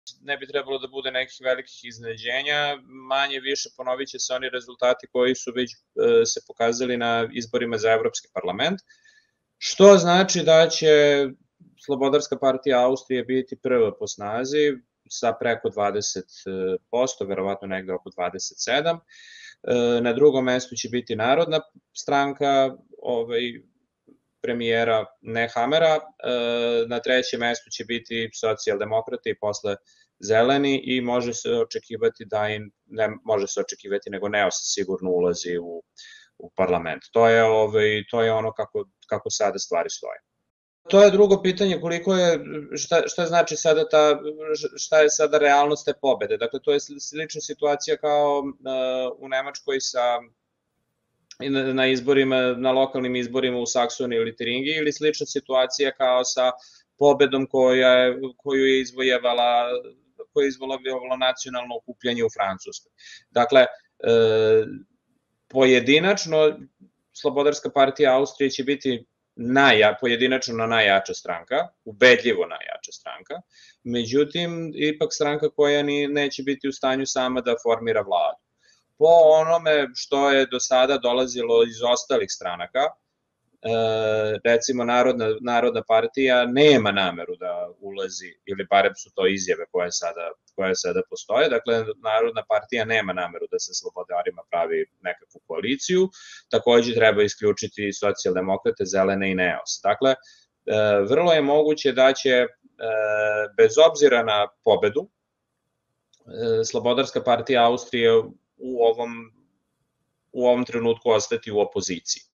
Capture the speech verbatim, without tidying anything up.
Ne bi trebalo da bude nekih velikih iznenađenja, manje više ponovit će se oni rezultati koji su već se pokazali na izborima za Evropski parlament, što znači da će Slobodarska partija Austrije biti prva po snazi sa preko dvadeset posto, verovatno negde oko dvadeset sedam posto. Na drugom mestu će biti Narodna stranka premijera Nehamera, na trećem mestu će biti socijaldemokrati i posle Zeleni i može se očekivati da im, ne može se očekivati, nego Neos sigurno ulazi u parlament. To je ono kako sada stvari stoje. To je drugo pitanje, koliko je, šta znači sada ta, šta je sada realnost te pobede. Dakle, to je slična situacija kao u Nemačkoj sa, na izborima, na lokalnim izborima u Saksoniji ili Tiringiji, ili slična situacija kao sa pobedom koju je izvojevala, koje je izvojevala nacionalno okupljanje u Francuskoj. Dakle, pojedinačno Slobodarska partija Austrije će biti pojedinačno najjača stranka, ubedljivo najjača stranka, međutim, ipak stranka koja neće biti u stanju sama da formira vladu. Po onome što je do sada dolazilo iz ostalih stranaka, recimo Narodna partija nema nameru da ulazi, ili barem su to izjave koje sada postoje, dakle Narodna partija nema nameru da sa slobodarima pravi nekakvu koaliciju, takođe treba isključiti socijaldemokrate, Zelene i Neos. Dakle, vrlo je moguće da će, bez obzira na pobedu, Slobodarska partija Austrije u ovom trenutku ostati u opoziciji.